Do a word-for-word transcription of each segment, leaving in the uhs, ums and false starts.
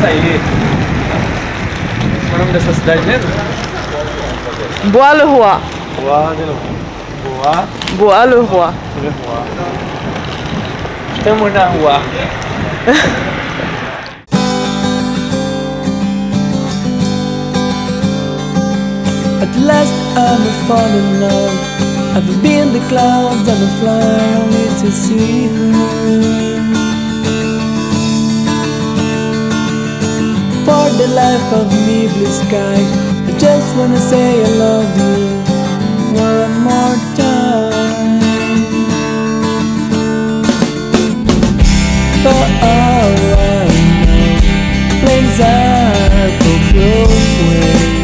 aí. Qual é o nome dessa cidade mesmo? Bois-le-Roi. Bois. Bois-le-Roi. Estamos na rua. At last I'm falling in love. I've been the clouds, I will fly only to see her. For the life of me, blue sky, I just wanna say I love you one more time. For all I know, flames are for both ways.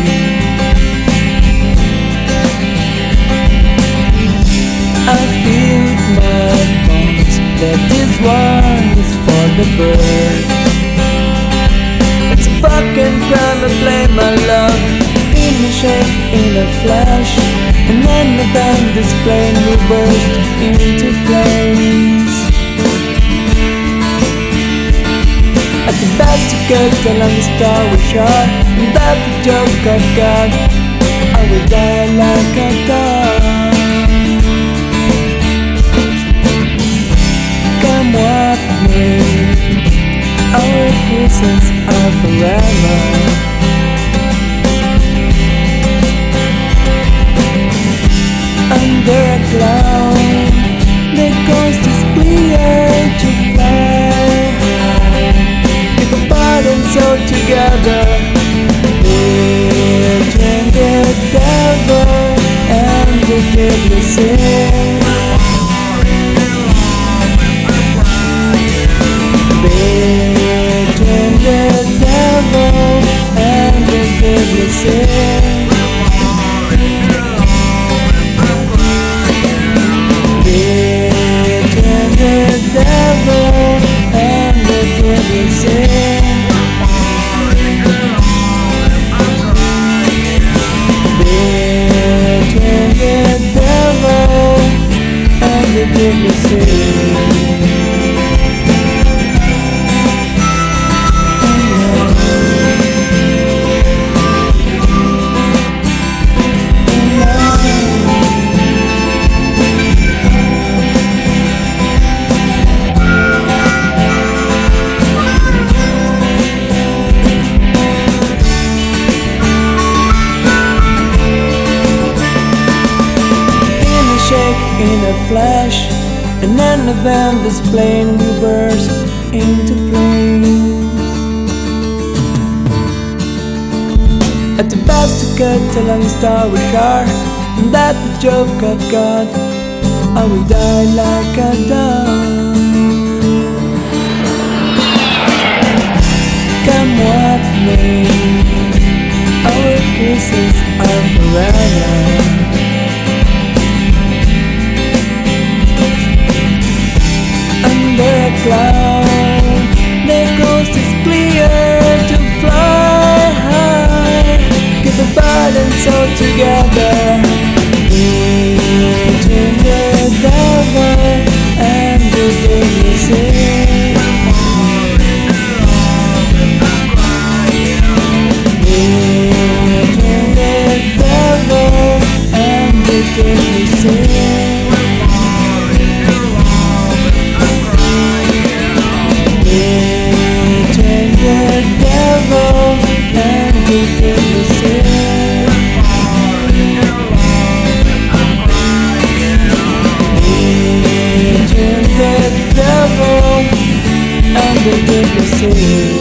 I feel with my bones that this one is for the bird. It's a fucking crime to blame my love in a shake, in a flash, and then the band display we burst into flames. At the best you could tell I'm the star we shot, and that's the joke I've got. I will die like a dog. Come with me, our kisses are forever. Under a cloud, the coast is clear to fly high. Keep apart and so together, between the devil and the deadly sin. Between the devil and the deadly sin. Between the devil and the deadly sin. Between the devil and the deadly sin. In a flash, and then the van displaying we burst into flames. At the best you could tell I'm the star we are, and that the joke I've got. I will die like a dog. Come with me, our kisses are forever. Cloud, the coast is clear to fly high. Keep the balance all together. Between the devil and the deadly sin. Between the devil and the deadly sin. The devil and the deadly sin.